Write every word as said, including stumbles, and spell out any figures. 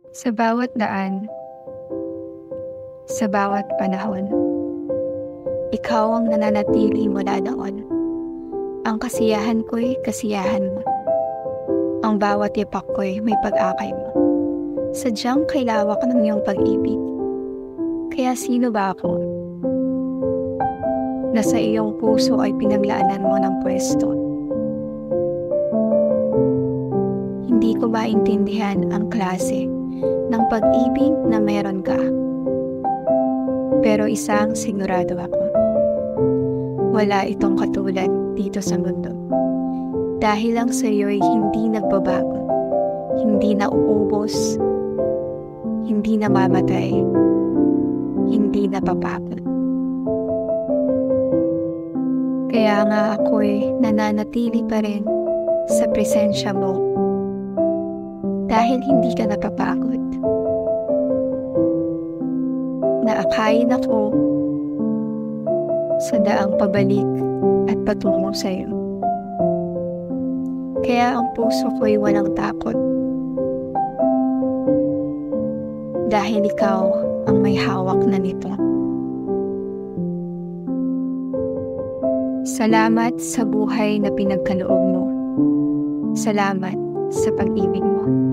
Sa bawat daan, sa bawat panahon, ikaw ang nananatili mula noon. Ang kasiyahan ko'y kasiyahan mo. Ang bawat yapak ko'y may pag-akay mo. Sadyang kailawak ng iyong pag-ibig. Kaya sino ba ako? Na sa iyong puso ay pinaglaanan mo ng pwesto. Hindi ko maintindihan ang klase ng pag-ibig na meron ka. Pero isang sigurado ako. Wala itong katulad dito sa mundo. Dahil lang sa iyo'y hindi nagbabago, hindi nauubos, hindi namamatay, hindi napapagod. Kaya nga ako'y nananatili pa rin sa presensya mo dahil hindi ka napapagod. Naakayin ako sa daang pabalik at patungo sa iyo. Kaya ang puso ko'y walang takot. Dahil ikaw ang may hawak na nito. Salamat sa buhay na pinagkaloob mo. Salamat sa pag-ibig mo.